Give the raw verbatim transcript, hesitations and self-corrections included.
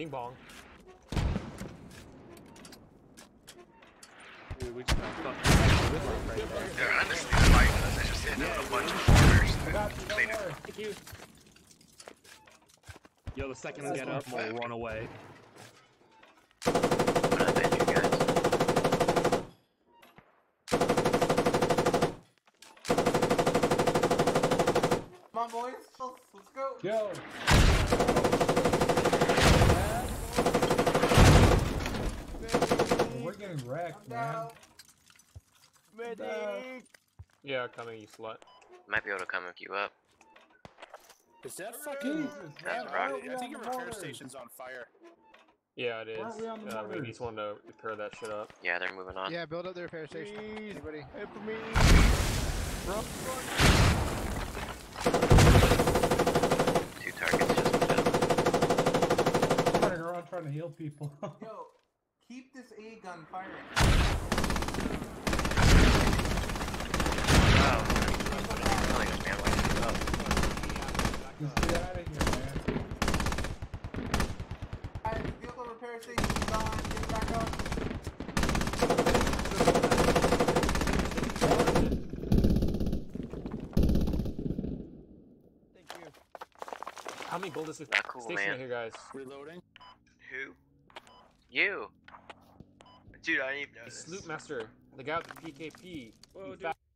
Bing bong. Dude, we just got fucking right there. Yeah, honestly, fighting us. I just hit yeah, a bunch of corners. Clean it. Thank you. Yo, the second I get up, we'll run away. What up, man, you guys? Come on, boys. Let's go. Yo. We're getting wrecked, man. Medic. Yeah, coming, you slut. Might be able to come hook you up. Is that fucking... That's I, rock. I think your repair station's on fire. Yeah, it is. Aren't we on the Uh, we mortars? need someone to repair that shit up. Yeah, they're moving on. Yeah, build up the repair station. Please. Anybody? Help me. Two targets just went down. I'm running around trying to heal people. Yo, keep this A gun firing. Wow. Killing us, man. Why did you go? Just get out of here, man. Guys, vehicle repair station's gone. Get back up. Thank you. How many gold is this Not cool, station man. here, guys? Reloading. Who? You. Dude, I didn't even know The this. Sloop Master, the guy with the P K P. Whoa, You dude. fat